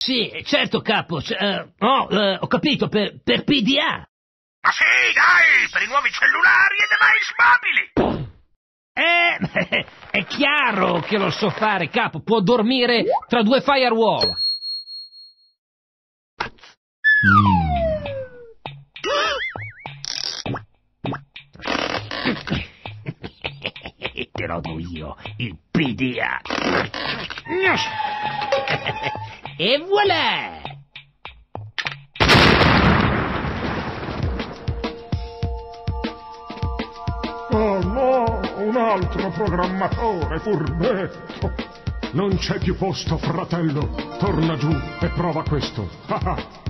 Sì, certo, capo. Ho capito, per PDA. Ma sì, dai, per i nuovi cellulari e device mobili! È chiaro che lo so fare, capo. Può dormire tra due firewall. Te lo do io, il PDA. E voilà! Oh no, un altro programmatore furbetto. Non c'è più posto, fratello. Torna giù e prova questo.